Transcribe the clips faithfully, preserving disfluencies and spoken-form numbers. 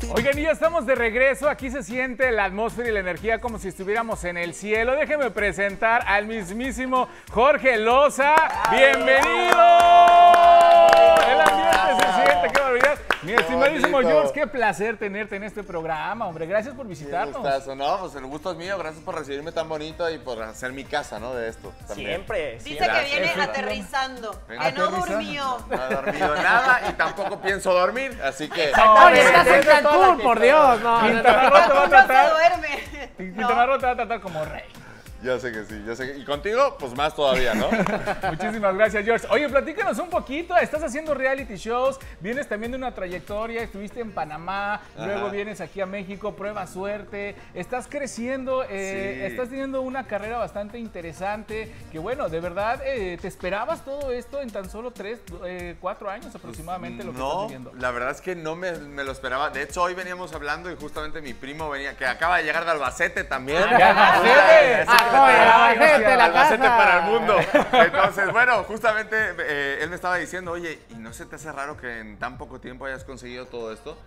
Oigan, y ya estamos de regreso. Aquí se siente la atmósfera y la energía como si estuviéramos en el cielo. Déjenme presentar al mismísimo Jorge Loza. ¡Bienvenido! El ambiente se siente, qué barbaridad. Mi estimadísimo George, qué placer tenerte en este programa, hombre. Gracias por visitarnos. Qué gustazo, no, pues el gusto es mío. Gracias por recibirme tan bonito y por hacer mi casa, ¿no? De esto también. Siempre. Dice siempre. que viene Gracias. aterrizando, Venga. que no Aterrizando. durmió. No he dormido nada y tampoco pienso dormir, así que... Oye, estás en Cancún, por Dios. No, no, Quintana no. Roo te va a No se tratar. duerme. Quintana Roo te va a tratar como rey. Yo sé que sí, yo sé que... Y contigo, pues más todavía, ¿no? Muchísimas gracias, George. Oye, platícanos un poquito. Estás haciendo reality shows, vienes también de una trayectoria, estuviste en Panamá, Ajá. luego vienes aquí a México, prueba suerte. Estás creciendo, eh, Sí. estás teniendo una carrera bastante interesante. Que bueno, de verdad, eh, ¿te esperabas todo esto en tan solo tres, eh, cuatro años aproximadamente lo que estás No, viviendo? la verdad es que no me, me lo esperaba. De hecho, hoy veníamos hablando y justamente mi primo venía, que acaba de llegar de Albacete también. ¡De Albacete! Ah, joder, Albacete, la Albacete casa. para el mundo. Entonces, bueno, justamente eh, él me estaba diciendo, oye, ¿y no se te hace raro que en tan poco tiempo hayas conseguido todo esto?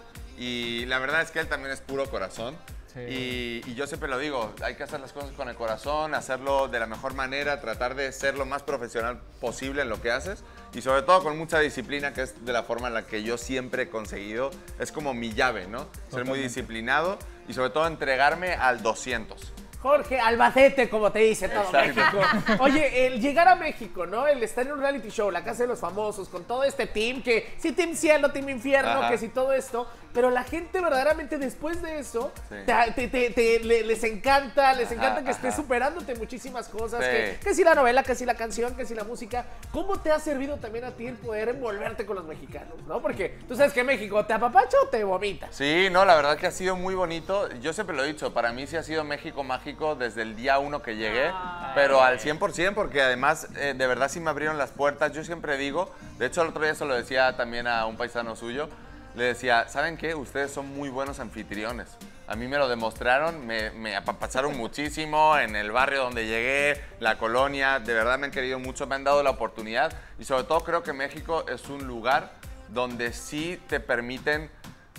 Y la verdad es que él también es puro corazón. Sí. Y, y yo siempre lo digo, hay que hacer las cosas con el corazón, hacerlo de la mejor manera, tratar de ser lo más profesional posible en lo que haces y sobre todo con mucha disciplina, que es de la forma en la que yo siempre he conseguido, es como mi llave, ¿no? Ser muy Totalmente. disciplinado y sobre todo entregarme al doscientos. Jorge Albacete, como te dice todo Exacto. México. Oye, el llegar a México, ¿no? El estar en un reality show, la casa de los famosos, con todo este team, que si team cielo, team infierno, Ajá. que si todo esto, pero la gente verdaderamente después de eso, Sí. te- te- te- te- le- les encanta, les Ajá, encanta que estés ajá. superándote muchísimas cosas, Sí. que, que si la novela, que si la canción, que si la música. ¿Cómo te ha servido también a ti el poder envolverte con los mexicanos, no? Porque tú sabes que México te apapacha o te vomita. Sí, no, la verdad que ha sido muy bonito. Yo siempre lo he dicho, para mí sí ha sido México mágico desde el día uno que llegué, pero al cien por ciento, porque además eh, de verdad sí me abrieron las puertas. Yo siempre digo, de hecho el otro día se lo decía también a un paisano suyo, le decía, ¿saben qué? Ustedes son muy buenos anfitriones. A mí me lo demostraron, me, me apapacharon muchísimo en el barrio donde llegué, la colonia, de verdad me han querido mucho, me han dado la oportunidad y sobre todo creo que México es un lugar donde sí te permiten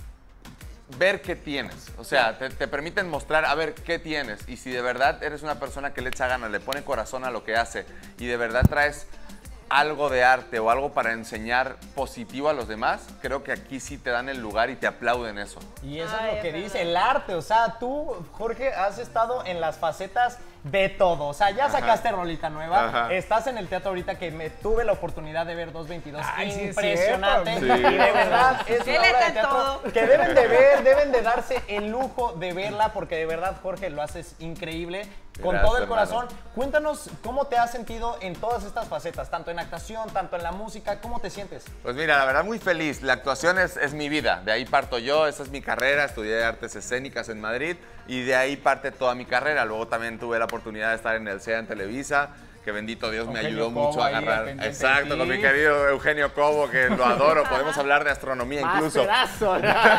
ver qué tienes, o sea, te, te permiten mostrar, a ver, qué tienes. Y si de verdad eres una persona que le echa ganas, le pone corazón a lo que hace y de verdad traes algo de arte o algo para enseñar positivo a los demás, creo que aquí sí te dan el lugar y te aplauden eso. Y eso Ay, es lo que es dice verdad. el arte, o sea, tú, Jorge, has estado en las facetas de todo, o sea, ya sacaste rolita nueva, Ajá. estás en el teatro ahorita que me tuve la oportunidad de ver dos veintidós, Ay, sí es impresionante, cierto. Sí. y de verdad es Él una está obra de en teatro todo. que deben de ver, deben de darse el lujo de verla, porque de verdad, Jorge, lo haces increíble, con Gracias, todo el hermano. corazón. Cuéntanos cómo te has sentido en todas estas facetas, tanto en actuación, tanto en la música, ¿cómo te sientes? Pues mira, la verdad muy feliz. La actuación es, es mi vida. De ahí parto yo, esa es mi carrera. Estudié artes escénicas en Madrid y de ahí parte toda mi carrera. Luego también tuve la oportunidad de estar en el C E A en Televisa, que bendito Dios me Eugenio ayudó Cobo mucho a ahí, agarrar. pendiente de Exacto, ti. con mi querido Eugenio Cobo, que lo adoro. Podemos hablar de astronomía Más incluso. pedazo.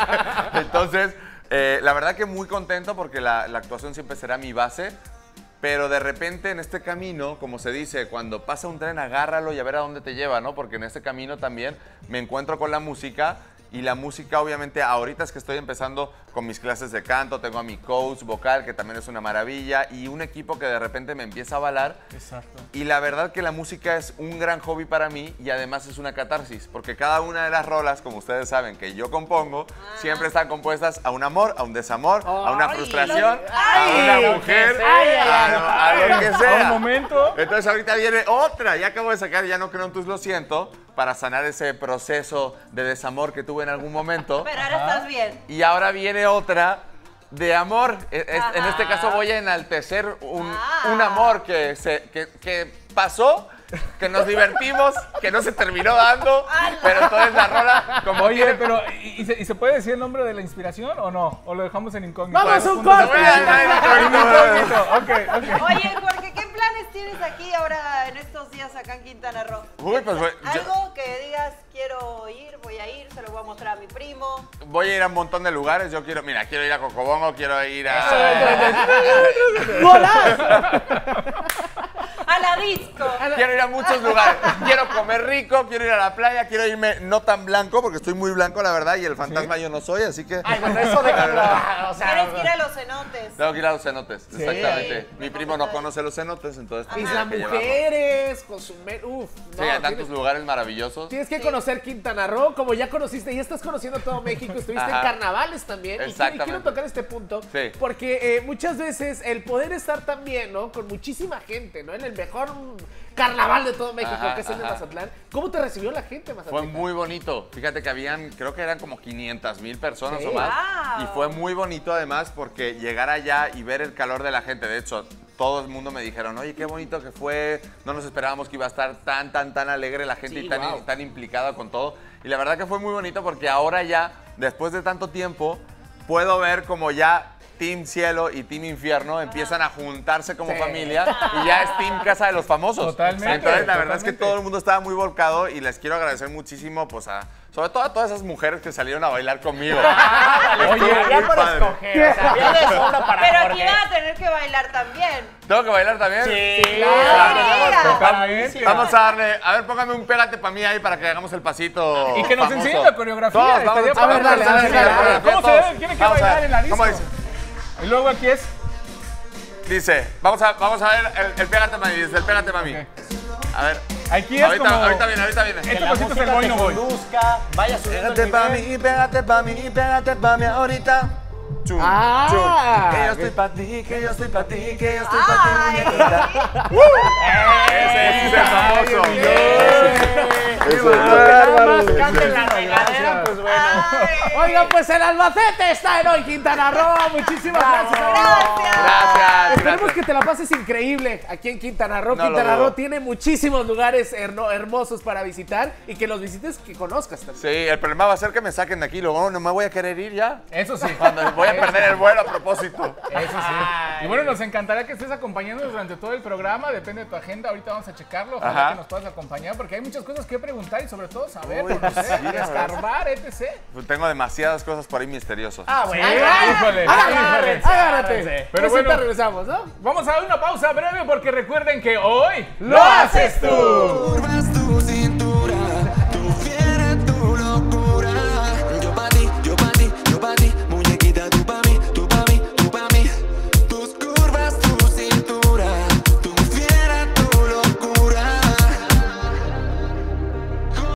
Entonces, eh, la verdad que muy contento porque la, la actuación siempre será mi base. Pero de repente en este camino, como se dice, cuando pasa un tren, agárralo y a ver a dónde te lleva, ¿no? Porque en este camino también me encuentro con la música y la música obviamente ahorita es que estoy empezando con mis clases de canto, tengo a mi coach vocal que también es una maravilla y un equipo que de repente me empieza a avalar. Exacto. Y la verdad que la música es un gran hobby para mí y además es una catarsis, porque cada una de las rolas, como ustedes saben, que yo compongo, siempre están compuestas a un amor, a un desamor, a una Ay, frustración, ay, a una mujer, ay, ay, a, a lo que A sea. un momento. Entonces ahorita viene otra, ya acabo de sacar Ya no creo en tus lo siento, para sanar ese proceso de desamor que tuve en algún momento. Pero ahora estás bien. Y ahora viene otra de amor. Es- es- en Ajá. este caso voy a enaltecer un, Ah. un amor que, se, que, que pasó, que nos divertimos, que no se terminó dando, pero entonces la rola, como Oye, quiere- pero ¿y, y se, y se puede decir el nombre de la inspiración o no? ¿O lo dejamos en incógnito? ¡Vamos, un Punto de corte! vista. En incógnito, ok, ok. Oye, Jorge, ¿qué planes tienes aquí ahora en estos días acá en Quintana Roo? Uy, pues, güey, yo- Algo que digas, quiero ir, voy a ir, se lo voy a mostrar a mi primo. voy a ir a un montón de lugares. Yo quiero, mira, quiero ir a Cocobongo, quiero ir a... ¡Golazo! A la disco. Quiero ir a muchos lugares. Quiero comer rico, quiero ir a la playa, quiero irme no tan blanco, porque estoy muy blanco, la verdad, y el fantasma yo no soy, así que... Ay, bueno, eso de o sea, Tienes que ir a los cenotes. Tengo que ir a los cenotes, exactamente. Mi primo no conoce los cenotes, entonces... Isla tendría que llevarlo. Mujeres, Cozumel, uf. Sí, no, hay tantos tienes, lugares maravillosos. tienes que conocer Quintana Roo, como ya conociste, ya estás conociendo todo México, estuviste Ajá. en carnavales también. Y quiero- Y, Exactamente. quiero tocar este punto, Sí. porque eh, muchas veces el poder estar también, ¿no? Con muchísima gente, ¿no? En el mejor carnaval de todo México, Ajá, que es el de ajá. Mazatlán. ¿Cómo te recibió la gente, Mazatlán? Fue muy bonito. Fíjate que habían, creo que eran como quinientas mil personas Sí. o más. Wow. Y fue muy bonito además porque llegar allá y ver el calor de la gente. De hecho, todo el mundo me dijeron, oye, qué bonito que fue. No nos esperábamos que iba a estar tan, tan, tan alegre la gente Sí, y tan, wow. tan implicada con todo. Y la verdad que fue muy bonito porque ahora ya, después de tanto tiempo, puedo ver como ya Team Cielo y Team Infierno empiezan a juntarse como Sí. familia y ya es Team Casa de los Famosos. Totalmente, Entonces, la verdad es que totalmente. todo el mundo estaba muy volcado y les quiero agradecer muchísimo, pues, a, sobre todo a todas esas mujeres que salieron a bailar conmigo. Oye, Estuvo ya muy por padre. escoger. O sea, había de sobra para Pero Jorge. aquí vas a tener que bailar también. ¿Tengo que bailar también? Sí, claro. Totalmente. Vamos a darle, a ver, póngame un pégate para mí ahí para que hagamos el pasito. Y que nos famoso. enseñe la coreografía. Todos, vamos, estaría a ver, padre. dale, dale, dale, dale. ¿Cómo se Todos. debe? Tiene que Vamos a bailar ver, en la disco. ¿cómo dice? Y luego aquí es... Dice, vamos a, vamos a ver el, el pégate para mí, dice el pégate para mí. Ok. A ver. Aquí es ahorita, como... ahorita viene, ahorita viene. Este Que la pasito es el música voy te no voy. conduzca, vaya subiendo el Pégate pa' nivel. mí, pégate pa' mí, pégate pa' mí ahorita. Chum, Ah. chum. Que yo estoy pa' ti, que yo estoy pa' ti, que yo estoy pa' ti, Ay. muñequita. Ese es el famoso. Nada más canten la regadera, pues bueno. Oigan, pues el Albacete está en hoy, Quintana Roo. Muchísimas gracias. amigo. Gracias. Gracias. Esperemos gracias. que te la pases increíble aquí en Quintana Roo. No lo Quintana dudo. Roo tiene muchísimos lugares herno- hermosos para visitar y que los visites, que conozcas también. Sí, el problema va a ser que me saquen de aquí, luego no me voy a querer ir ya. Eso sí. Cuando voy a perder el vuelo a propósito. Eso sí. Y bueno, nos encantaría que estés acompañándonos durante todo el programa. Depende de tu agenda. Ahorita vamos a checarlo. Ojalá Ajá. que nos puedas acompañar porque hay muchas cosas que preguntar y sobre todo saber, Uy, conocer, sí, la verdad. escarbar, etcétera. Pues tengo demasiadas cosas por ahí misteriosas. Ah, bueno. Híjole, Agárrate, híjole. agárrate. Pero Pero bueno. regresamos, ¿no? Vamos a dar una pausa breve porque recuerden que hoy ¡Lo haces tú! Urban